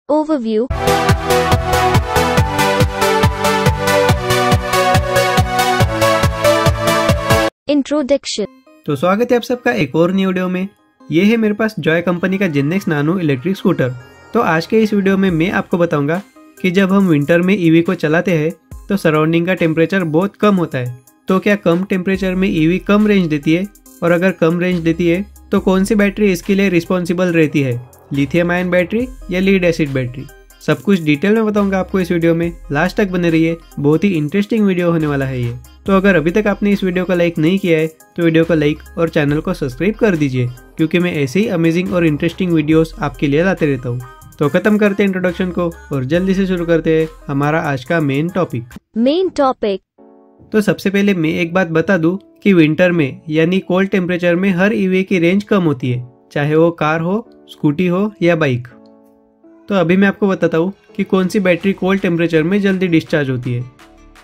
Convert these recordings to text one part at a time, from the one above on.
Overview. Introduction. तो स्वागत है आप सबका एक और नई वीडियो में। ये है मेरे पास जॉय कंपनी का जेननेक्स नानो इलेक्ट्रिक स्कूटर। तो आज के इस वीडियो में मैं आपको बताऊंगा कि जब हम विंटर में ईवी को चलाते हैं तो सराउंडिंग का टेम्परेचर बहुत कम होता है। तो क्या कम टेम्परेचर में ईवी कम रेंज देती है, और अगर कम रेंज देती है तो कौन सी बैटरी इसके लिए रिस्पॉन्सिबल रहती है, लिथियम आयन बैटरी या लीड एसिड बैटरी? सब कुछ डिटेल में बताऊंगा आपको इस वीडियो में। लास्ट तक बने रहिए, बहुत ही इंटरेस्टिंग वीडियो होने वाला है ये। तो अगर अभी तक आपने इस वीडियो को लाइक नहीं किया है तो वीडियो को लाइक और चैनल को सब्सक्राइब कर दीजिए, क्योंकि मैं ऐसे ही अमेजिंग और इंटरेस्टिंग वीडियोस आपके लिए लाते रहता हूँ। तो खत्म करते हैं इंट्रोडक्शन को और जल्दी से शुरू करते हैं हमारा आज का मेन टॉपिक। तो सबसे पहले मैं एक बात बता दूं कि विंटर में यानी कोल्ड टेम्परेचर में हर ईवी की रेंज कम होती है, चाहे वो कार हो, स्कूटी हो या बाइक। तो अभी मैं आपको बताता हूँ कि कौन सी बैटरी कोल्ड टेम्परेचर में जल्दी डिस्चार्ज होती है।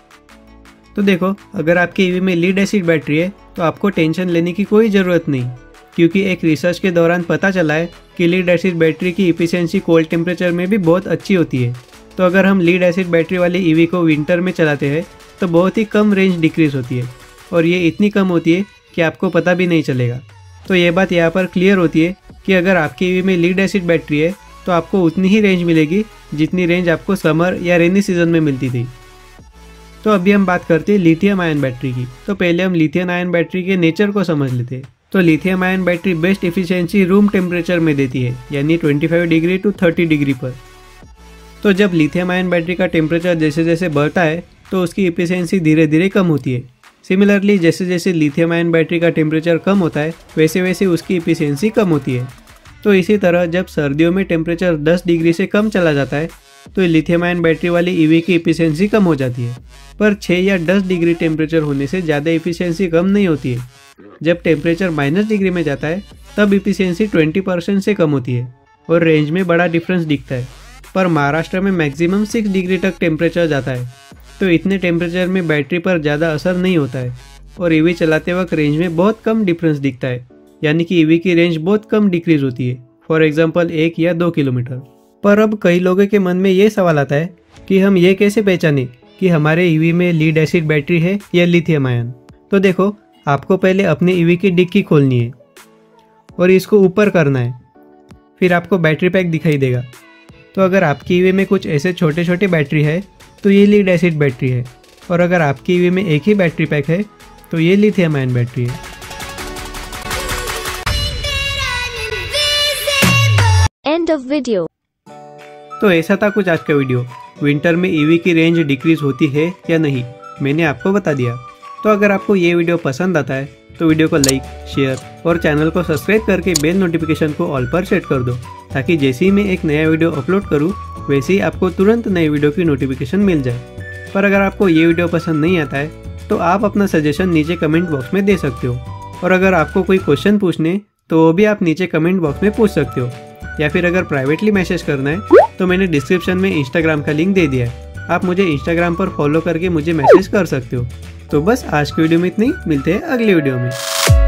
तो देखो, अगर आपके ईवी में लीड एसिड बैटरी है तो आपको टेंशन लेने की कोई ज़रूरत नहीं, क्योंकि एक रिसर्च के दौरान पता चला है कि लीड एसिड बैटरी की इफिशियंसी कोल्ड टेम्परेचर में भी बहुत अच्छी होती है। तो अगर हम लीड एसिड बैटरी वाली ईवी को विंटर में चलाते हैं तो बहुत ही कम रेंज डिक्रीज होती है, और ये इतनी कम होती है कि आपको पता भी नहीं चलेगा। तो ये बात यहाँ पर क्लियर होती है कि अगर आपकी ईवी में लीड एसिड बैटरी है तो आपको उतनी ही रेंज मिलेगी जितनी रेंज आपको समर या रेनी सीजन में मिलती थी। तो अभी हम बात करते हैं लिथियम आयन बैटरी की। तो पहले हम लिथियम आयन बैटरी के नेचर को समझ लेते हैं। तो lithium ion battery best efficiency room temperature में देती है, यानी 25 डिग्री टू 30 डिग्री पर। तो जब लिथियम आयन बैटरी का टेम्परेचर जैसे जैसे बढ़ता है तो उसकी इफिशियंसी धीरे धीरे कम होती है। सिमिलरली जैसे जैसे लिथियम आयन बैटरी का टेम्परेचर कम होता है वैसे वैसे उसकी इफिशियंसी कम होती है। तो इसी तरह जब सर्दियों में टेम्परेचर 10 डिग्री से कम चला जाता है तो लिथियम आयन बैटरी वाली ईवी की इफिशियंसी कम हो जाती है। पर 6 या 10 डिग्री टेम्परेचर होने से ज़्यादा इफिशियंसी कम नहीं होती है। जब टेम्परेचर माइनस डिग्री में जाता है तब इफिशियंसी 20% से कम होती है और रेंज में बड़ा डिफरेंस दिखता है। पर महाराष्ट्र में मैक्सिमम 6 डिग्री तक टेम्परेचर जाता है, तो इतने टेम्परेचर में बैटरी पर ज़्यादा असर नहीं होता है और ईवी चलाते वक्त रेंज में बहुत कम डिफरेंस दिखता है, यानी कि ईवी की रेंज बहुत कम डिक्रीज होती है, फॉर एग्जाम्पल 1 या 2 किलोमीटर। पर अब कई लोगों के मन में ये सवाल आता है कि हम ये कैसे पहचाने कि हमारे ईवी में लीड एसिड बैटरी है या लिथियम आयन। तो देखो, आपको पहले अपने ईवी की डिक्की खोलनी है और इसको ऊपर करना है, फिर आपको बैटरी पैक दिखाई देगा। तो अगर आपकी ईवी में कुछ ऐसे छोटे छोटे बैटरी है तो ये लीड एसिड बैटरी है, और अगर आपकी ईवी में एक ही बैटरी पैक है तो ये लिथियम आयन बैटरी है। End of video. तो ऐसा था कुछ आज का वीडियो। विंटर में ईवी की रेंज डिक्रीज होती है या नहीं, मैंने आपको बता दिया। तो अगर आपको ये वीडियो पसंद आता है तो वीडियो को लाइक, शेयर और चैनल को सब्सक्राइब करके बेल नोटिफिकेशन को ऑल पर सेट कर दो, ताकि जैसे ही मैं एक नया वीडियो अपलोड करूँ वैसे ही आपको तुरंत नए वीडियो की नोटिफिकेशन मिल जाए। पर अगर आपको ये वीडियो पसंद नहीं आता है तो आप अपना सजेशन नीचे कमेंट बॉक्स में दे सकते हो, और अगर आपको कोई क्वेश्चन पूछने तो वो भी आप नीचे कमेंट बॉक्स में पूछ सकते हो, या फिर अगर प्राइवेटली मैसेज करना है तो मैंने डिस्क्रिप्शन में इंस्टाग्राम का लिंक दे दिया है, आप मुझे इंस्टाग्राम पर फॉलो करके मुझे मैसेज कर सकते हो। तो बस आज की वीडियो में इतनी, मिलते हैं अगली वीडियो में।